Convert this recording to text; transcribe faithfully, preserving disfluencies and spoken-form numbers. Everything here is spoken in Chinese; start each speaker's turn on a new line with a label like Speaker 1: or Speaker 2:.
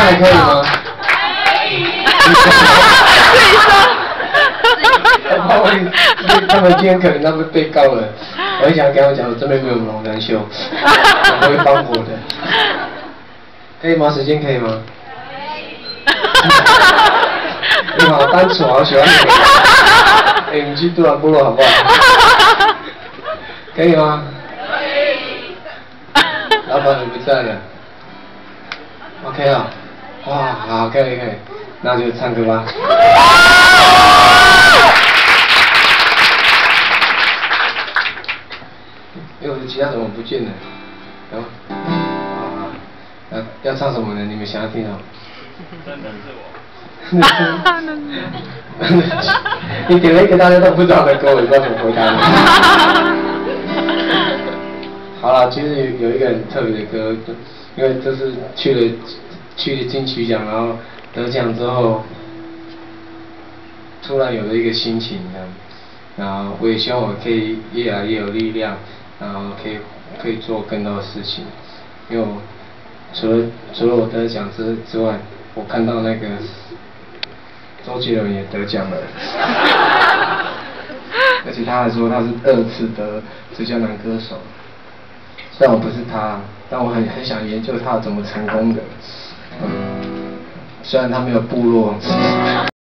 Speaker 1: 样还可以吗？
Speaker 2: 可以说。
Speaker 1: 他们他们今天可能他们被告了，我很想跟他们讲，我这边没有龙男秀，我不会帮我的，可以吗？时间可以吗？你好单纯，好喜欢你。哎、欸，你去杜兰部落好不好？可以吗？可以。老板你不在了。OK 啊，哇，好，可以可以，那就唱歌吧。因为我的吉他怎么不见了？然后，啊，要要唱什么呢？你们想要听什么？真的是我。你点了一个大家都不知道的歌，我不知道怎么回答你。好了，其实有有一个很特别的歌，因为这是去了去了金曲奖，然后得奖之后，突然有了一个心情这样，然后我也希望我可以越来越有力量，然后可以可以做更多的事情，因为我除了除了我得奖之之外，我看到那个周杰伦也得奖了。而且他还说他是二次得最佳男歌手，虽然我不是他，但我很很想研究他怎么成功的。嗯，虽然他没有部落。